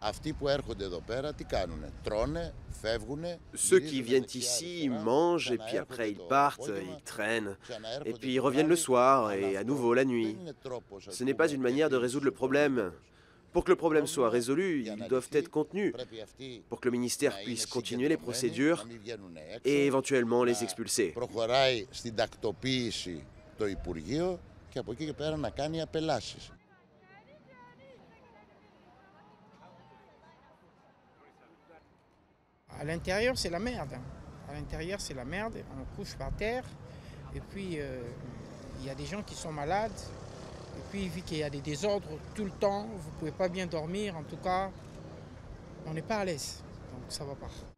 Ceux qui viennent ici mangent et puis après ils partent, ils traînent, et puis ils reviennent le soir et à nouveau la nuit. Ce n'est pas une manière de résoudre le problème. Pour que le problème soit résolu, ils doivent être contenus, pour que le ministère puisse continuer les procédures et éventuellement les expulser. À l'intérieur, c'est la merde. À l'intérieur, c'est la merde. On couche par terre. Et puis, il y a des gens qui sont malades. Et puis, vu qu'il y a des désordres tout le temps, vous ne pouvez pas bien dormir. En tout cas, on n'est pas à l'aise. Donc, ça ne va pas.